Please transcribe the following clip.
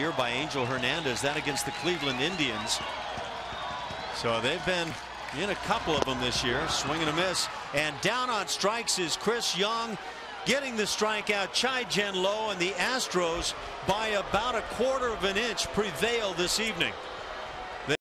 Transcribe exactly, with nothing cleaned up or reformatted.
here by Angel Hernandez, that against the Cleveland Indians. So they've been in a couple of them this year. Swing and a miss, and down on strikes is Chris Young, getting the strikeout. Chai-Jen Low, and the Astros by about a quarter of an inch prevail this evening.